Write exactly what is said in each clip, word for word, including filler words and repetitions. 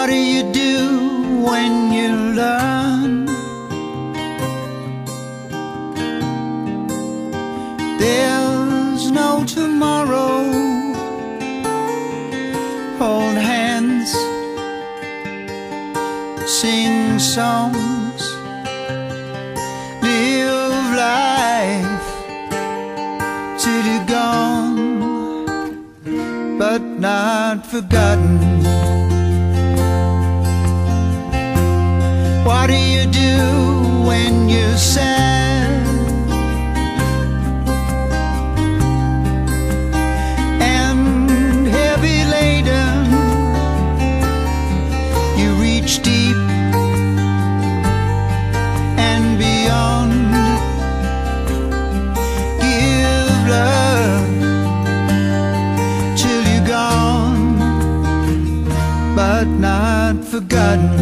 What do you do when you learn there's no tomorrow? Hold hands, sing songs, live life till you're gone, but not forgotten. What do you do when you're sad and heavy laden? You reach deep and beyond, give love till you're gone, but not forgotten.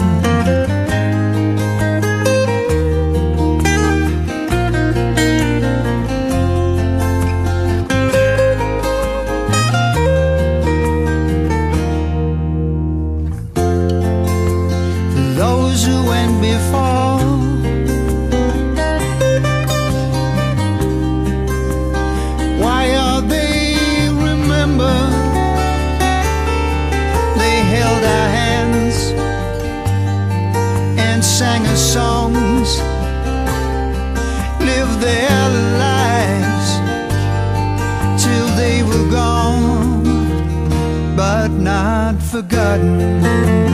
Those who went before, why are they remembered? They held our hands and sang us songs, lived their lives till they were gone, but not forgotten.